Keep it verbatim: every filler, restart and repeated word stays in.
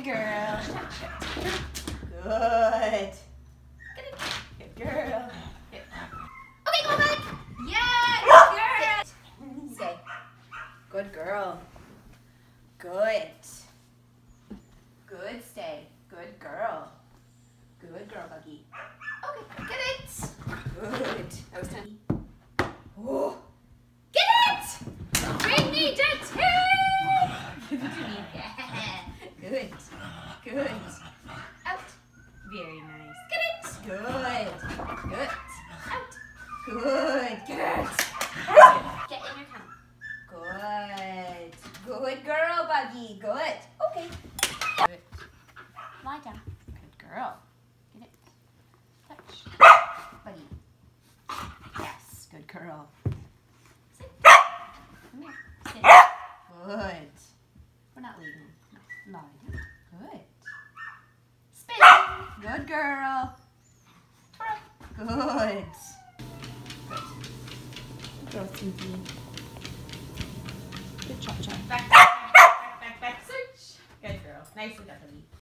girl. Good. Good girl. Okay, go back. Yeah, good girl. Stay. Good girl. Good. Good, stay. Good girl. Good girl, Buggy. Okay, get it. Good. That was time. Oh. Get it! Bring me the tea! Give it to me. Yeah. Good. Good. Out. Very nice. Get it. Good. Good. Out. Good. Get it. Get in your tongue. Good. Good girl, Buggy. Good. Okay. Good. Lie down. Good girl. Get it. Touch. Buggy. Yes. Good girl. Sit. Come here. Sit. Good. We're not leaving. Lie down. Good. Spin. Good girl. Twirl. Good. Good. Good girl, Susie. Good cha-cha. Back, back, back, back, back, back. Search. Good girl. Nicely done, Buggy.